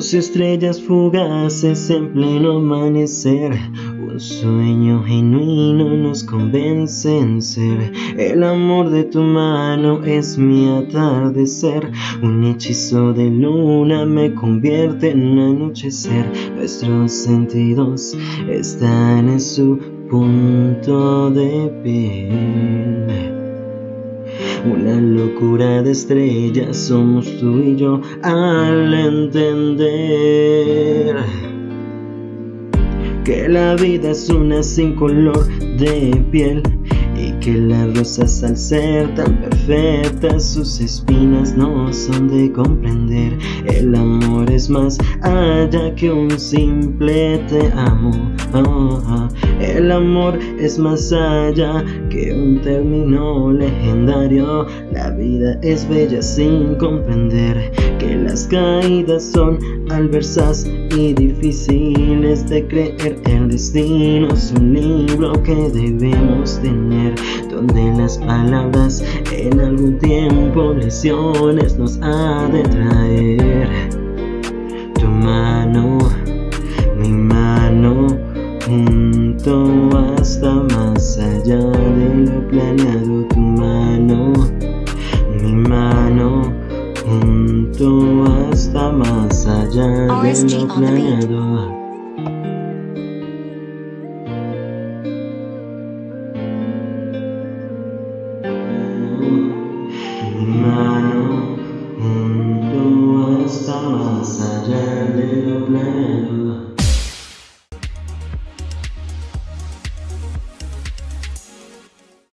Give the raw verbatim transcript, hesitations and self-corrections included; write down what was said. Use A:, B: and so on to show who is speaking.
A: Dos estrellas fugaces en pleno amanecer, un sueño genuino nos convence en ser. El amor de tu mano es mi atardecer, un hechizo de luna me convierte en anochecer. Nuestros sentidos están en su punto de piel. Una locura de estrellas somos tú y yo al entender que la vida es una sin color de piel y que las rosas, al ser tan perfectas, sus espinas no son de comprender. El amor es más allá que un simple te amo. Oh, oh. El amor es más allá que un término legendario. La vida es bella sin comprender que las caídas son adversas y difíciles de creer. El destino es un libro que debemos tener, donde las palabras en algún tiempo lecciones nos ha de traer. Tu mano, mi mano, junto hasta más allá de lo planeado. Tu mano, mi mano, junto hasta más allá de lo planeado.